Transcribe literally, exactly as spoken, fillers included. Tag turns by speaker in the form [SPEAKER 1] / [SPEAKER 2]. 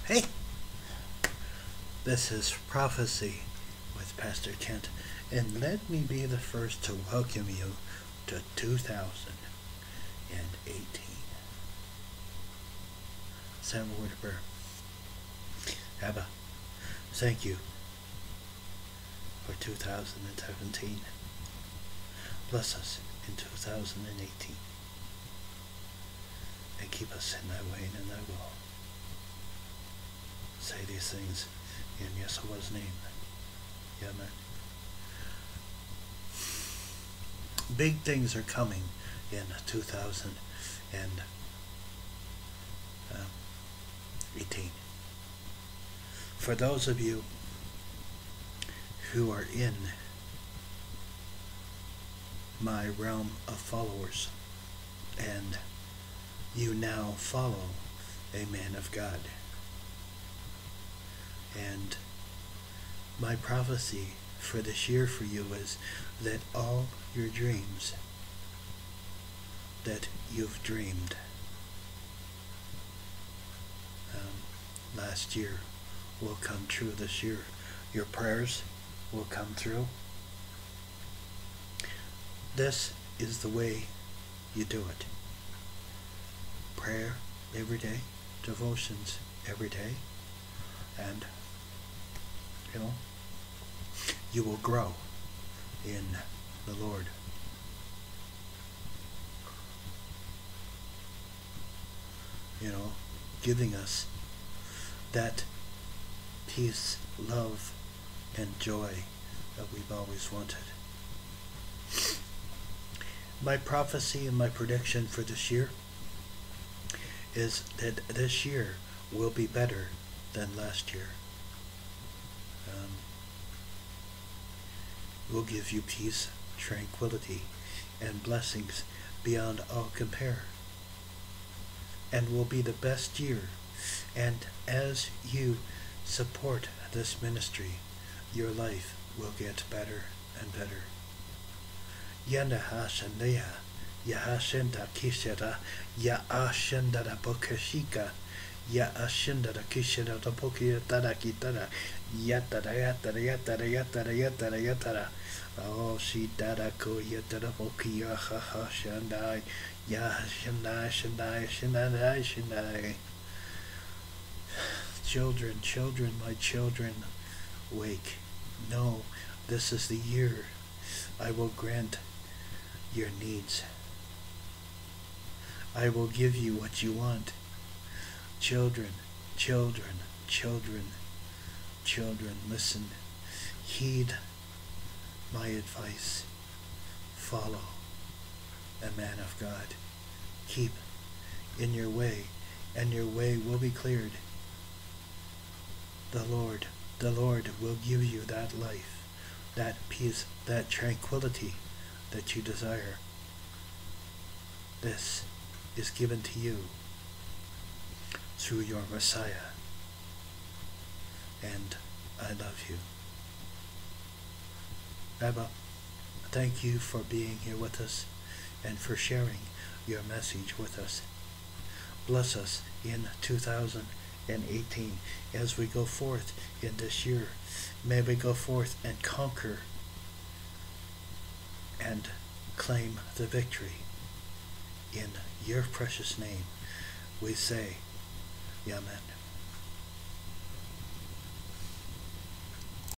[SPEAKER 1] Hey, this is Prophecy with Pastor Kent, and let me be the first to welcome you to two thousand eighteen. Sam word of prayer. Abba, thank you for two thousand seventeen. Bless us in two thousand eighteen, and keep us in thy way and in thy will. Say these things in Yeshua's name. Amen. Big things are coming in two thousand eighteen. For those of you who are in my realm of followers, and you now follow a man of God, and my prophecy for this year for you is that all your dreams that you've dreamed um, last year will come true this year. Your prayers will come through. This is the way you do it. Prayer every day, devotions every day, and you know, you will grow in the Lord. You know, giving us that peace, love, and joy that we've always wanted. My prophecy and my prediction for this year is that this year will be better than last year. Um, will give you peace, tranquility, and blessings beyond all compare, and will be the best year. And as you support this ministry, your life will get better and better. Yanda hashandaya, yahashenda kishara, ya ashendara bokashika, ya ashendara kishara topoki tara kitara, yatara yatara yatara yatara yatara yatara. Oh, she dara ko yatara boki ya ha ha shandai, ya shandai shandai shandai shandai. Children, children, my children, wake. No, this is the year I will grant your needs. I will give you what you want. Children, children, children, children, listen. Heed my advice. Follow a man of God. Keep in your way, and your way will be cleared. The Lord, the Lord will give you that life, that peace, that tranquility that you desire. This is given to you through your Messiah, and I love you. Abba, thank you for being here with us and for sharing your message with us. Bless us in two thousand eighteen as we go forth in this year. May we go forth and conquer and claim the victory. In your precious name we say, Amen.